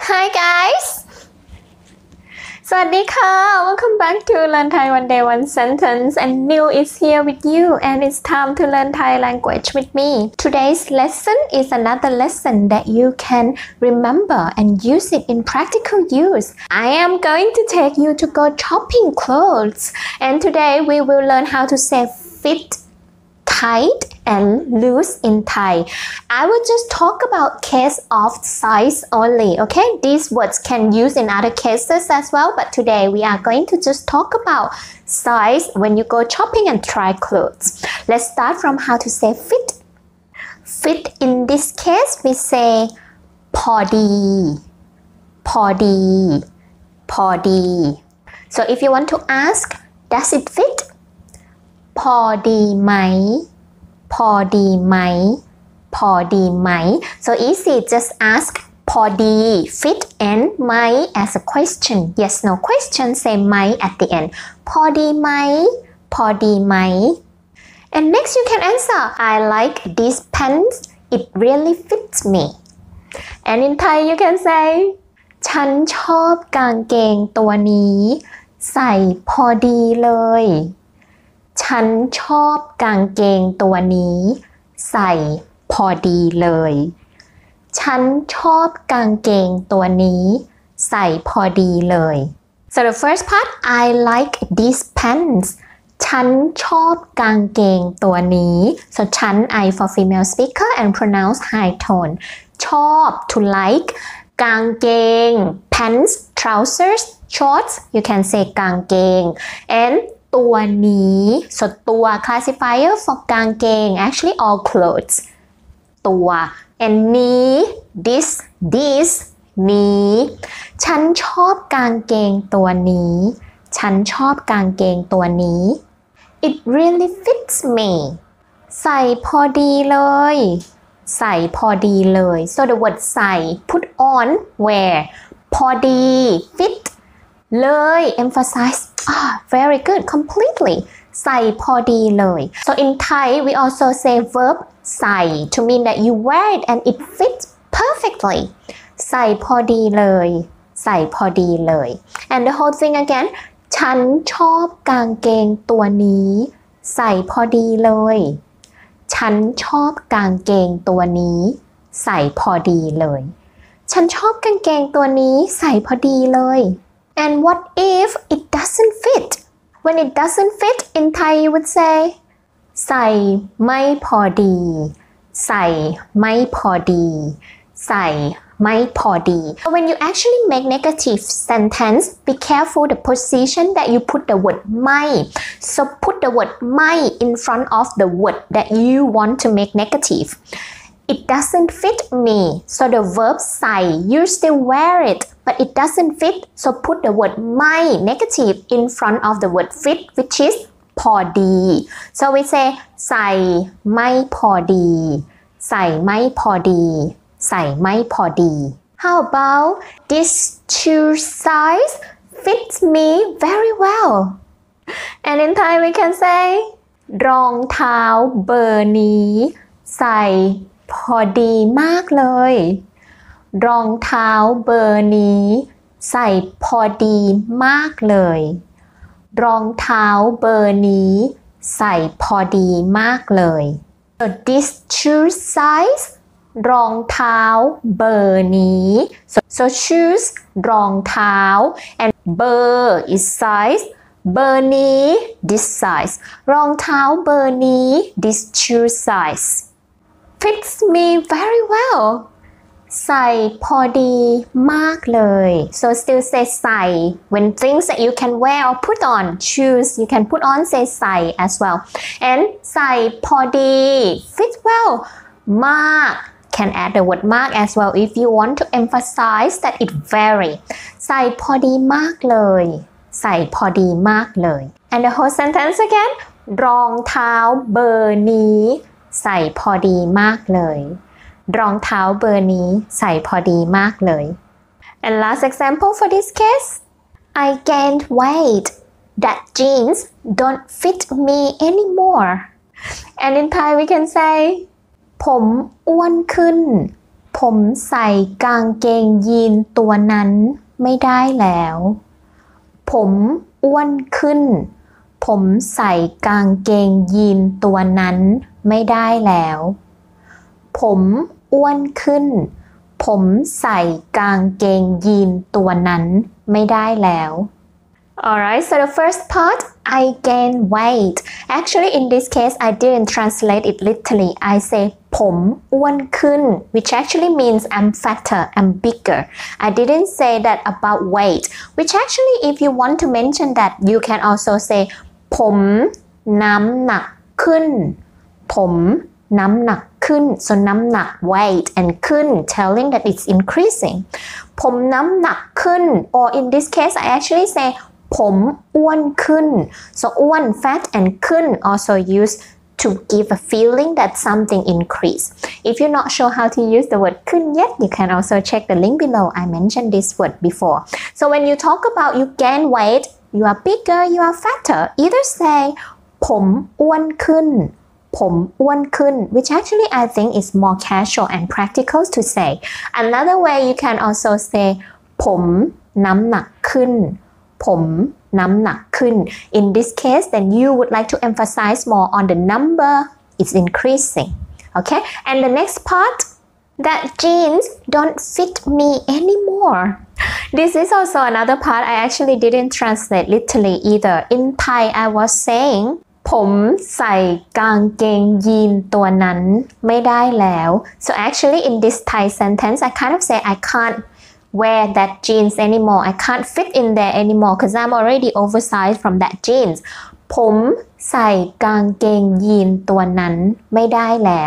Hi guys สวัสดีค่ะ Welcome back to Learn Thai One Day One Sentence and Neil is here with you and it's time to learn Thai language with me. Today's lesson is another lesson that you can remember and use it in practical use. I am going to take you to go shopping clothes and today we will learn how to say fit, tight and loose in Thai. I will just talk about case of size only, okay? These words can use in other cases as well, but today we are going to just talk about size when you go shopping and try clothes. Let's start from how to say fit. Fit in this case we say พอดี พอดี พอดี So if you want to ask, does it fit?พอดีไหม พอดีไหม พอดีไหม So easy, just ask พอดี fit and ไหม as a question. Yes, no question, say ไหม at the end. พอดีไหม พอดีไหม And next you can answer, I like these pants, it really fits me. And in Thai you can say ฉันชอบกางเกงตัวนี้ใส่พอดีเลยฉันชอบกางเกงตัวนี้ใส่พอดีเลยฉันชอบกางเกงตัวนี้ใส่พอดีเลย So the first part I like these pants ฉันชอบกางเกงตัวนี้ So ฉัน I for female speaker and pronounce high tone ชอบ to like กางเกง pants trousers shorts you can say กางเกง andตัวนี้ so ตัว classifier for กางเกง actually all clothes ตัว and นี้ this นี้ฉันชอบกางเกงตัวนี้ฉันชอบกางเกงตัวนี้ it really fits me ใส่พอดีเลยใส่พอดีเลย so the word ใส่ put on wear พอดี fit เลย emphasize very good completely ใส่พอดีเลย so in Thai we also say verb ใส่ to mean that you wear it and it fits perfectly ใส่พอดีเลยใส่พอดีเลย and the whole thing again ฉันชอบกางเกงตัวนี้ใส่พอดีเลยฉันชอบกางเกงตัวนี้ใส่พอดีเลยฉันชอบกางเกงตัวนี้ใส่พอดีเลย And what if it doesn't fit? When it doesn't fit, in Thai you would say ใส่ไม่พอดีใส่ไม่พอดีใส่ไม่พอดี When you actually make negative sentence, be careful the position that you put the word ไม่ So put the word ไม่ in front of the word that you want to make negative. It doesn't fit me. So the verb ใส่ you still wear it, but it doesn't fit. So put the word ไม่ negative in front of the word fit, which is พอดี So we say ใส่ไม่พอดีใส่ไม่พอดีใส่ไม่พอดี How about this shoe size fits me very well? And in Thai we can say รองเท้าเบอร์นี้ใส่พอดีมากเลยรองเท้าเบอร์นี้ใส่พอดีมากเลยรองเท้าเบอร์นี้ใส่พอดีมากเลย So this shoe size รองเท้าเบอร์นี้ So shoes รองเท้า and เบอร์ is size เบอร์นี้ this size รองเท้าเบอร์นี้ this shoe size fits me very well ใส่พอดีมากเลย so still say ใส่ when things that you can wear or put on shoes you can put on say ใส่ as well and ใส่พอดี fit well มาก can add the word มาก as well if you want to emphasize that it vary ใส่พอดีมากเลยใส่พอดีมากเลย and the whole sentence again รองเท้าเบอร์นี้ใส่พอดีมากเลยรองเท้าเบอร์นี้ใส่พอดีมากเลย And last example for this case I gained weight that jeans don't fit me anymore and in Thai we can say ผมอ้วนขึ้นผมใส่กางเกงยีนตัวนั้นไม่ได้แล้วผมอ้วนขึ้นผมใส่กางเกงยีนตัวนั้นไม่ได้แล้วผมอ้วนขึ้นผมใส่กางเกงยีนตัวนั้นไม่ได้แล้ว Alright, so the first part, I gain weight. Actually, in this case, I didn't translate it literally. I say ผมอ้วนขึ้น which actually means I'm fatter, I'm bigger. I didn't say that about weight, which actually, if you want to mention that, you can also say ผมน้ำหนักขึ้นผมน้ำหนักขึ้น so น้ำหนัก weight and ขึ้น telling that it's increasing ผมน้ำหนักขึ้น or in this case I actually say ผมอ้วนขึ้น so อ้วน fat and ขึ้น also used to give a feeling that something increased. If you're not sure how to use the word ขึ้น yet, you can also check the link below. I mentioned this word before. So when you talk about you gain weight, you are bigger, you are fatter. Either say ผมอ้วนขึ้นผมอ้วนขึ้น which actually I think is more casual and practical to say. Another way you can also say ผมน้ำหนักขึ้นผมน้ำหนักขึ้น In this case, then you would like to emphasize more on the number is increasing. Okay? And the next part, that jeans don't fit me anymore. This is also another part I actually didn't translate literally either. In Thai, I was saying ผมใส่กางเกงยีนตัวนั้นไม่ได้แล้ว So actually in this Thai sentence, I kind of say I can't wear that jeans anymore. I can't fit in there anymore because I'm already oversized from that jeans. ผมใส่กางเกงยีนตัวนั้นไม่ได้แล้ว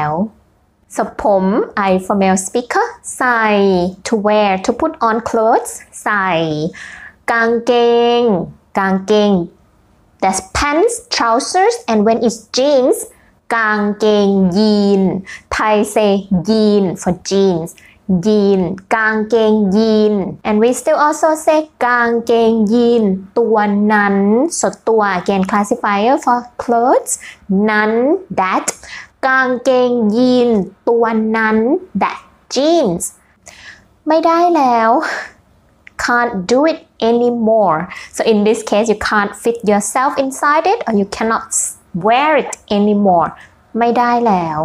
So ผม I for male speaker ใส่ to wear to put on clothes ใส่กางเกงthat's pants trousers and when it's jeans กางเกงยีน Thai say ยีน for jeansยีนกางเกงยีน and we still also say กางเกงยีนตัวนั้น so ตัว again classifier for clothes นั้น that กางเกงยีนตัวนั้น that jeans ไม่ได้แล้ว can't do it anymore so in this case you can't fit yourself inside it or you cannot wear it anymore ไม่ได้แล้ว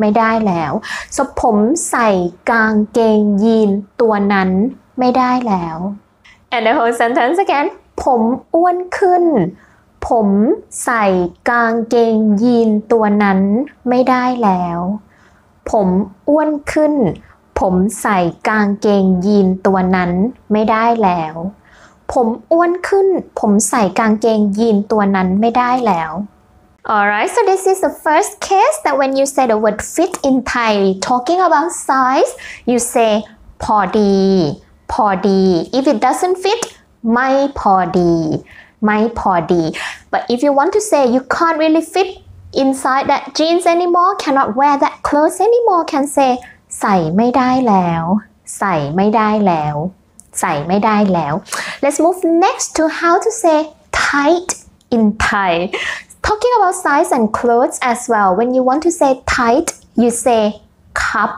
so ผมใส่กางเกงยีนตัวนั้นไม่ได้แล้ว and the whole sentence again ผมอ้วนขึ้นผมใส่กางเกงยีนตัวนั้นไม่ได้แล้วผมอ้วนขึ้นผมใส่กางเกงยีนตัวนั้นไม่ได้แล้วผมอ้วนขึ้นผมใส่กางเกงยีนตัวนั้นไม่ได้แล้ว Alright, so this is the first case that when you say the word fit in Thai, talking about size, you say พอดี If it doesn't fit, ไม่พอดี But if you want to say you can't really fit inside that jeans anymore, cannot wear that clothes anymore, can say ใส่ไม่ได้แล้ว Let's move next to how to say tight in Thai. Talking about size and clothes as well. When you want to say tight, you say cup.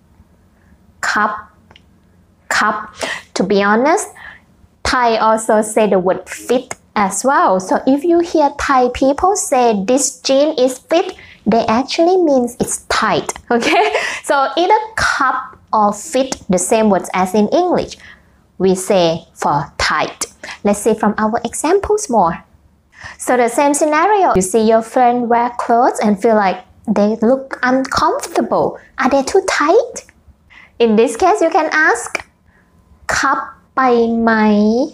To be honest, Thai also say the word fit as well. So if you hear Thai people say this jean is fit, they actually means it's tight. Okay? So either cup or fit, the same words as in English. We say for tight. Let's see from our examples more. So the same scenario, you see your friend wear clothes and feel like they look uncomfortable. Are they too tight? In this case, you can ask คับไปไหม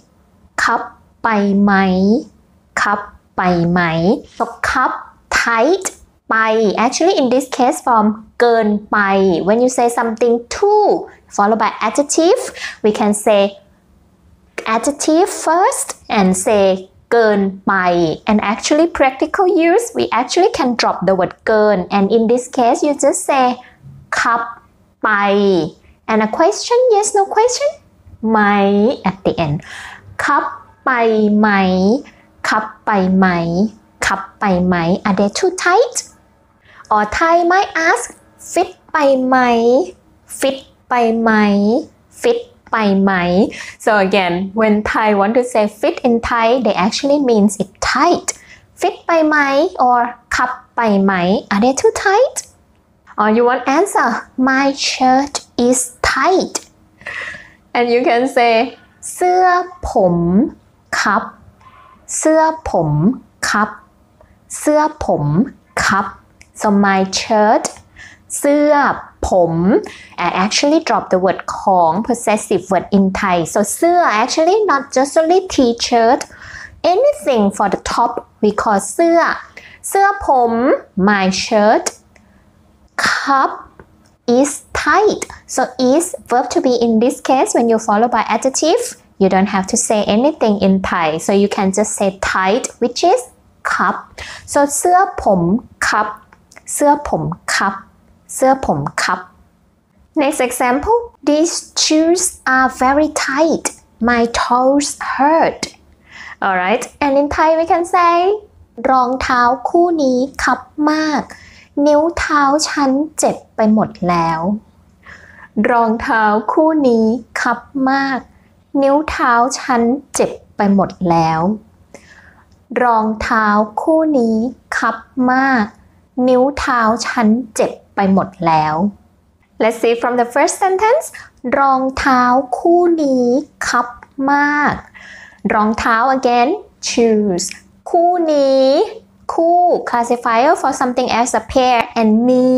So คับ tight ไป actually in this case from เกินไป when you say something too followed by adjective, we can say adjective first and sayเกินไป and actually practical use we actually can drop the word เกิน and in this case you just say ขับไป and a question yes no question ไหม at the end ขับไปไหม are they too tight or Thai might ask fit ไปไหมไปไหม fit ไปไหม so again when Thai want to say fit in Thai they actually means it tight fit ไปไหม or คับไปไหม are they too tight or you want answer my shirt is tight and you can say เสื้อผมคับเสื้อผมคับเสื้อผมคับ so my shirt เสื้อผม I actually drop the word ของ possessive word in Thai so เสื้อ actually not just only t-shirt anything for the top we call เสื้อเสื้อผม my shirt cup is tight so is verb to be in this case when you follow by adjective you don't have to say anything in Thai so you can just say tight which is cup so เสื้อผมคับเสื้อผมคับเสื้อผมคับ next example these shoes are very tight my toes hurt alright and in Thai we can say รองเท้าคู่นี้คับมากนิ้วเท้าฉันเจ็บไปหมดแล้วรองเท้าคู่นี้คับมากนิ้วเท้าฉันเจ็บไปหมดแล้วรองเท้าคู่นี้คับมากนิ้วเท้าฉันเจ็บไปหมดแล้ว Let's see from the first sentence รองเท้าคู่นี้คับมากรองเท้า again shoes คู่นี้คู่ classifier for something as a pair and นี้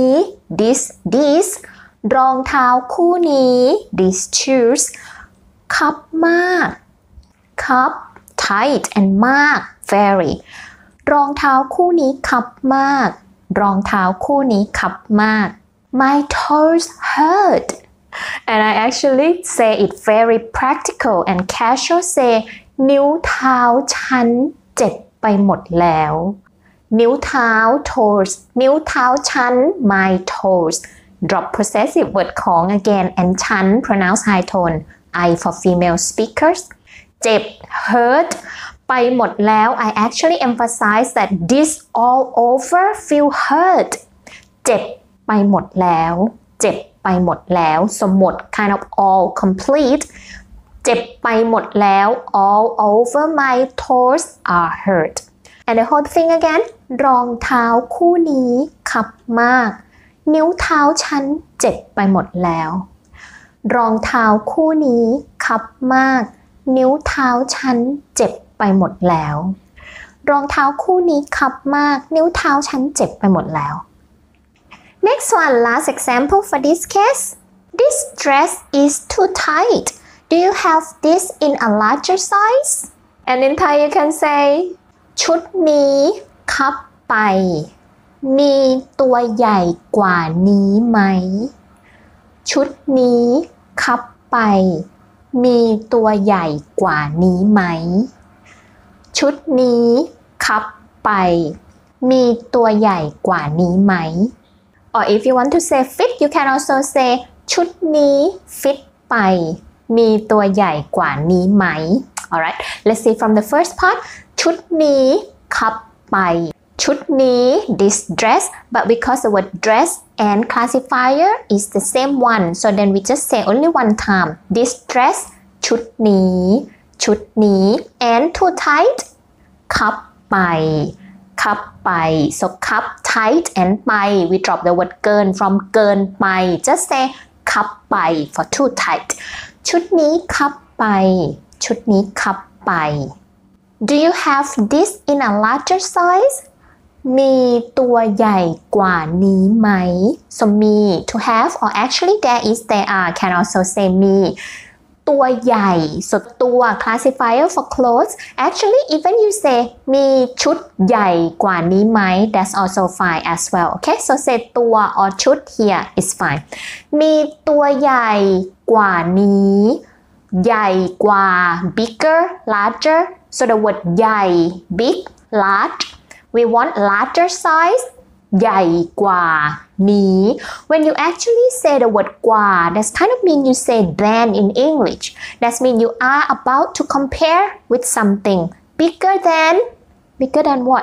this รองเท้าคู่นี้ these shoes คับมากคับ tight and มาก very รองเท้าคู่นี้คับมากรองเท้าคู่นี้คับมาก my toes hurt and I actually say it very practical and casual say นิ้วเท้าฉันเจ็บไปหมดแล้วนิ้วเท้า toes นิ้วเท้าฉัน my toes drop possessive word ของ again and ฉัน pronounce high tone I for female speakers เจ็บ hurt ไปหมดแล้ว I actually emphasize that this all over feel hurt เจ็บไปหมดแล้วเจ็บไปหมดแล้วสมมติ kind of all complete เจ็บไปหมดแล้ว all over my toes are hurt and the whole thing again รองเท้าคู่นี้คับมากนิ้วเท้าฉันเจ็บไปหมดแล้วรองเท้าคู่นี้คับมากนิ้วเท้าฉันเจ็บไปหมดแล้วรองเท้าคู่นี้คับมากนิ้วเท้าฉันเจ็บไปหมดแล้ว next one last example for this case this dress is too tight do you have this in a larger size and in Thai you can say ชุดนี้คับไปมีตัวใหญ่กว่านี้ไหมชุดนี้คับไปมีตัวใหญ่กว่านี้ไหมชุดนี้คับไปมีตัวใหญ่กว่านี้ไหม or if you want to say fit you can also say ชุดนี้ fit ไปมีตัวใหญ่กว่านี้ไหม alright let's see from the first part ชุดนี้คับไปชุดนี้ this dress but because the word dress and classifier is the same one so then we just say only one time this dress ชุดนี้ชุดนี้ and too tight คับไปคับไป so คับ tight and ไป we drop the word เกิน from เกินไป just say คับไป for too tight ชุดนี้คับไปชุดนี้คับไป do you have this in a larger sizeมีตัวใหญ่กว่านี้ไหม so มี to have or actually there is there are can also say มีตัวใหญ่ so ตัว classifier for clothes actually even you say มีชุดใหญ่กว่านี้ไหม that's also fine as well okay so say ตัว or ชุด here is fine มีตัวใหญ่กว่านี้ใหญ่กว่า bigger larger so the word ใหญ่ big large we want larger size ใหญ่กว่านี้ when you actually say the word กว่า that's kind of mean you say than in English that mean you are about to compare with something bigger than what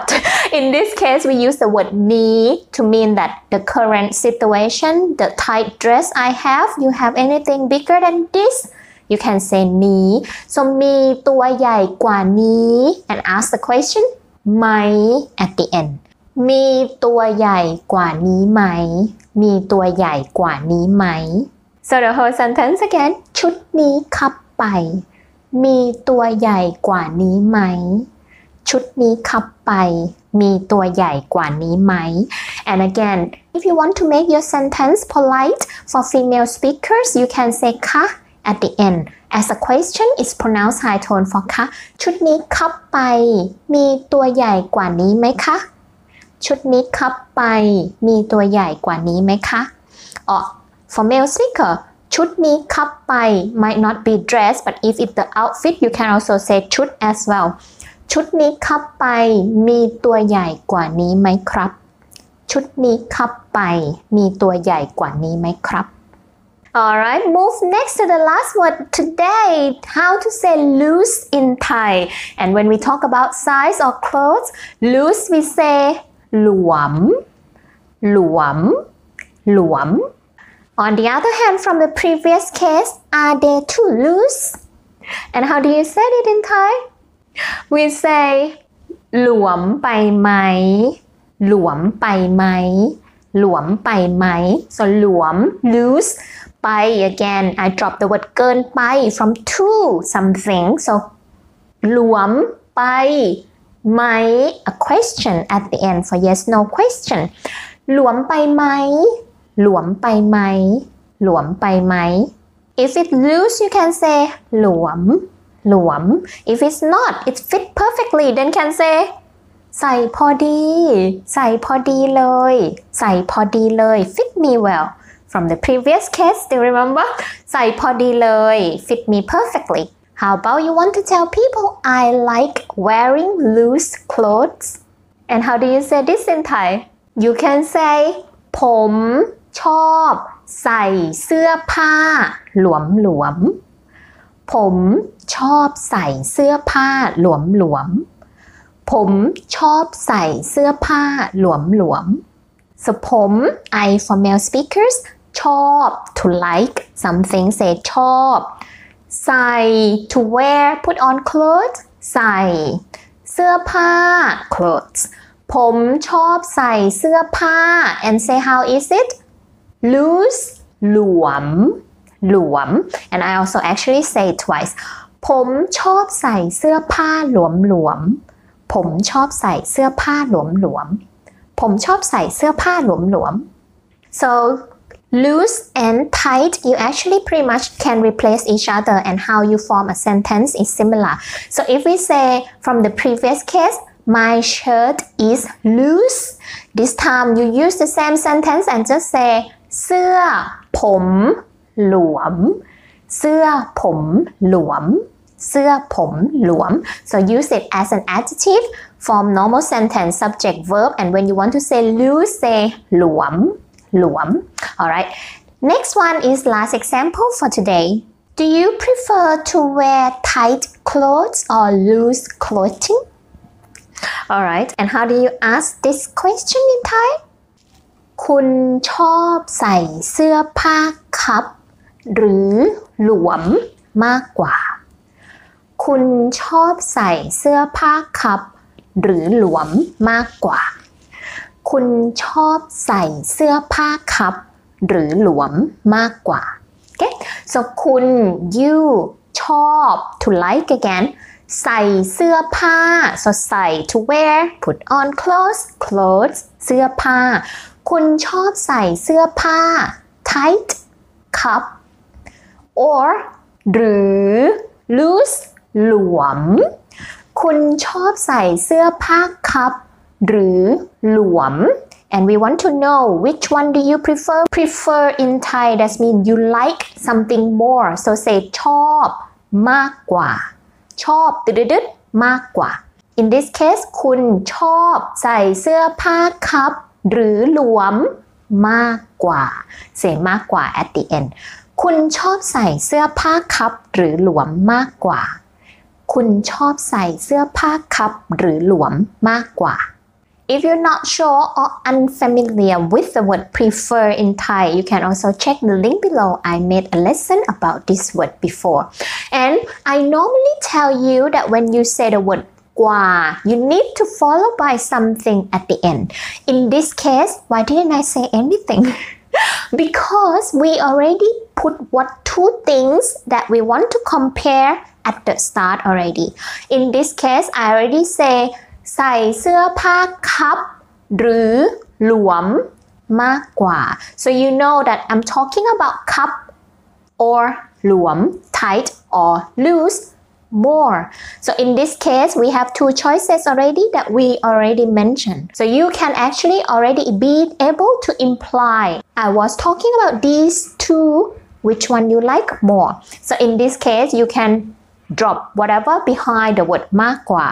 In this case we use the word นี้ to mean that the current situation the tight dress I have you have anything bigger than this you can say นี้ so มีตัวใหญ่กว่านี้ and ask the question ไหม at the end มีตัวใหญ่กว่านี้ไหมมีตัวใหญ่กว่านี้ไหม so the whole sentence again ชุดนี้คับไปมีตัวใหญ่กว่านี้ไหมชุดนี้คับไปมีตัวใหญ่กว่านี้ไหม and again if you want to make your sentence polite for female speakers you can say คะ at the end as a question is pronounced high tone for คะชุดนี้คับไปมีตัวใหญ่กว่านี้ไหมคะชุดนี้คับไปมีตัวใหญ่กว่านี้ไหมคะ or for male speaker ชุดนี้คับไป might not be dress but if it's the outfit you can also say ชุด as well ชุดนี้คับไปมีตัวใหญ่กว่านี้ไหมครับชุดนี้คับไปมีตัวใหญ่กว่านี้ไหมครับ Alright, move next to the last word today, how to say loose in Thai. And when we talk about size or clothes, loose we say หลวมหลวมหลวม On the other hand, from the previous case, are they too loose? And how do you say it in Thai? We say หลวมไปไหมหลวมไปไหมหลวมไปไหม so หลวม loose ไป again I drop the word เกินไป from to something so หลวมไปไหม a question at the end for yes no question หลวมไปไหมหลวมไปไหมหลวมไปไหม if it's loose you can say หลวมหลวม if it's not it fit perfectly then can say ใส่พอดีใส่พอดีเลยใส่พอดีเลย fit me well from the previous case do you remember ใส่พอดีเลย fit me perfectly how about you want to tell people I like wearing loose clothes and how do you say this in Thai you can say ผมชอบใส่เสื้อผ้าหลวมผมชอบใส่เสื้อผ้าหลวมผมชอบใส่เสื้อผ้าหลวม so ผม I for male speakers ชอบ to like something say ชอบใส่ to wear put on clothes ใส่เสื้อผ้า clothes ผมชอบใส่เสื้อผ้า and say how is it loose หลวม and I also actually say twice ผมชอบใส่เสื้อผ้าหลวมผมชอบใส่เสื้อผ้าหลวมผมชอบใส่เสื้อผ้าหลวม so loose and tight you actually pretty much can replace each other and how you form a sentence is similar so if we say from the previous case my shirt is loose this time you use the same sentence and just say เสื้อผมหลวมเสื้อผมหลวมเสื้อผมหลวม so use it as an adjective form normal sentence subject verb and when you want to say loose say หลวมalright next one is last example for today do you prefer to wear tight clothes or loose clothing alright and how do you ask this question in Thai คุณชอบใส่เสื้อผ้าคับหรือหลวมมากกว่าคุณชอบใส่เสื้อผ้าคับหรือหลวมมากกว่าคุณชอบใส่เสื้อผ้าคับหรือหลวมมากกว่า okay so คุณ you ชอบ to like again ใส่เสื้อผ้า so ใส่ to wear put on clothes เสื้อผ้าคุณชอบใส่เสื้อผ้า tight cup or หรือ loose หลวมคุณชอบใส่เสื้อผ้าคับหรือหลวม and we want to know which one do you prefer in Thai that means you like something more so say ชอบมากกว่าชอบดึดๆมากกว่า in this case คุณชอบใส่เสื้อผ้าคับหรือหลวมมากกว่า say มากกว่า at the end คุณชอบใส่เสื้อผ้าคับหรือหลวมมากกว่าคุณชอบใส่เสื้อผ้าคับหรือหลวมมากกว่า If you're not sure or unfamiliar with the word prefer in Thai, you can also check the link below. I made a lesson about this word before. And I normally tell you that when you say the word กว่า you need to follow by something at the end. In this case, why didn't I say anything? Because we already put what two things that we want to compare at the start already. In this case, I already say ใส่เสื้อผ้าคับหรือหลวมมากกว่า so you know that I'm talking about คับ or หลวม tight or loose more. So in this case, we have two choices already that we already mentioned. So you can actually already be able to imply I was talking about these two, which one you like more. So in this case, you can drop whatever behind the word มากกว่า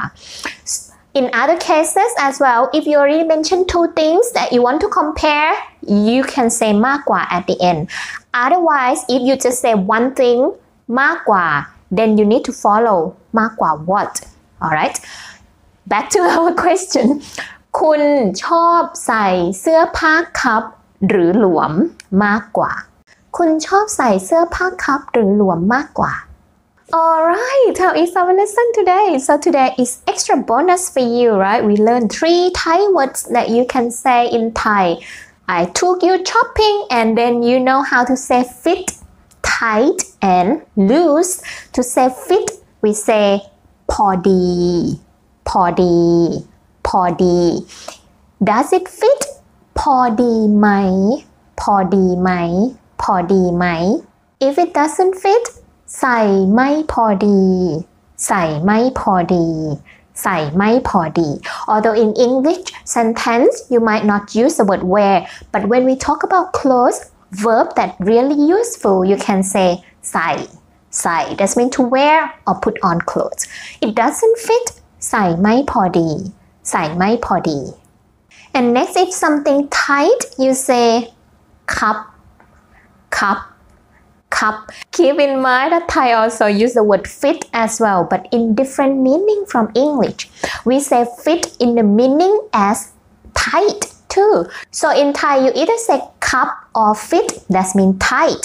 In other cases as well, if you already mentioned two things that you want to compare, you can say มากกว่า at the end. Otherwise, if you just say one thing มากกว่า then you need to follow มากกว่า what? Alright? Back to our question. คุณชอบใส่เสื้อผ้าคับหรือหลวมมากกว่า คุณชอบใส่เสื้อผ้าคับหรือหลวมมากกว่าAlright, how is our lesson today? So today is extra bonus for you, right? We learned 3 Thai words that you can say in Thai. I took you shopping and then you know how to say fit, tight and loose. To say fit, we say พอดี พอดี พอดี Does it fit? พอดีไหม พอดีไหม พอดีไหม If it doesn't fit, ใส่ไม่พอดี ใส่ไม่พอดี ใส่ไม่พอดี Although in English sentence you might not use the word wear, but when we talk about clothes, verb that really useful, you can say ใส่ ใส่ that means to wear or put on clothes. It doesn't fit, ใส่ไม่พอดี ใส่ไม่พอดี And next, if something tight, you say คับ คับcup. Keep in mind that Thai also use the word fit as well, but in different meaning from English. We say fit in the meaning as tight too. So in Thai, you either say cup or fit, that means tight.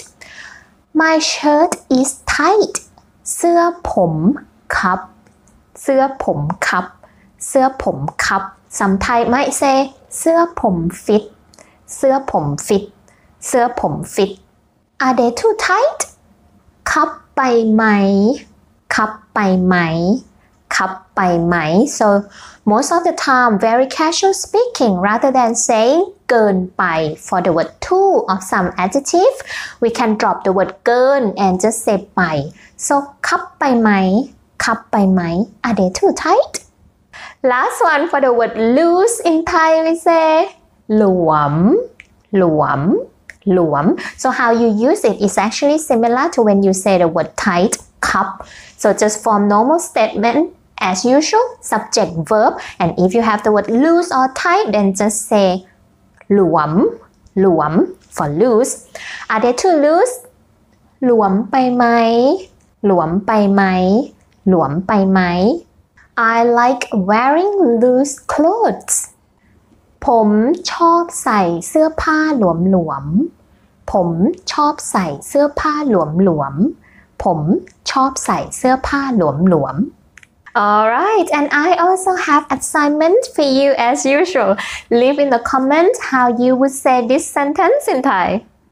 My shirt is tight. เสื้อผมคับ เสื้อผมคับ เสื้อผมคับ Some Thai might say เสื้อผม fit. เสื้อผม fit. เสื้อผม fit. Are they too tight? คับไปไหม คับไปไหม คับไปไหม So most of the time very casual speaking rather than saying เกินไป for the word too of some adjective we can drop the word เกิน and just say ไป So คับไปไหม คับไปไหม Are they too tight? Last one for the word loose in Thai we say หลวม หลวมหลวม So how you use it is actually similar to when you say the word tight, cup. So just form normal statement as usual, subject, verb. And if you have the word loose or tight, then just say หลวม หลวม for loose. Are they too loose? หลวมไปไหม หลวมไปไหม หลวมไปไหม I like wearing loose clothes. ผมชอบใส่เสื้อผ้าหลวมๆ ผมชอบใส่เสื้อผ้าหลวมๆ ผมชอบใส่เสื้อผ้าหลวมๆ Alright, and I also have assignment for you as usual. Leave in the comments how you would say this sentence in Thai.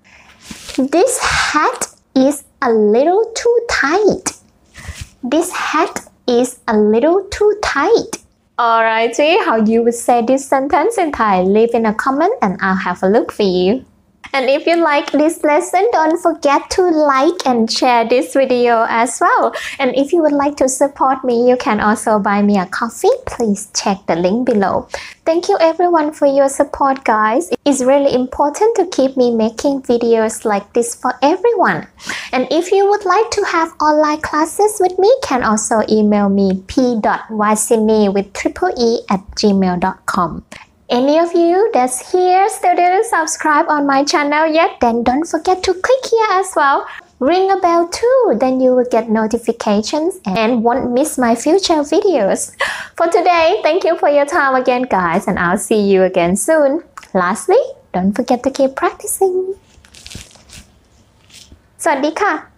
This hat is a little too tight. This hat is a little too tight.Alright, how you would say this sentence in Thai? Leave in a comment and I'll have a look for you. And if you like this lesson, don't forget to like and share this video as well. And if you would like to support me, you can also buy me a coffee. Please check the link below. Thank you everyone for your support, guys. It's really important to keep me making videos like this for everyone. And if you would like to have online classes with me, can also email me p.wasini with triple e@gmail.com. Any of you that's here still didn't subscribe on my channel yet, then don't forget to click here as well. Ring a bell too, then you will get notifications and won't miss my future videos. For today, thank you for your time again, guys, and I'll see you again soon. Lastly, don't forget to keep practicing. สวัสดีค่ะ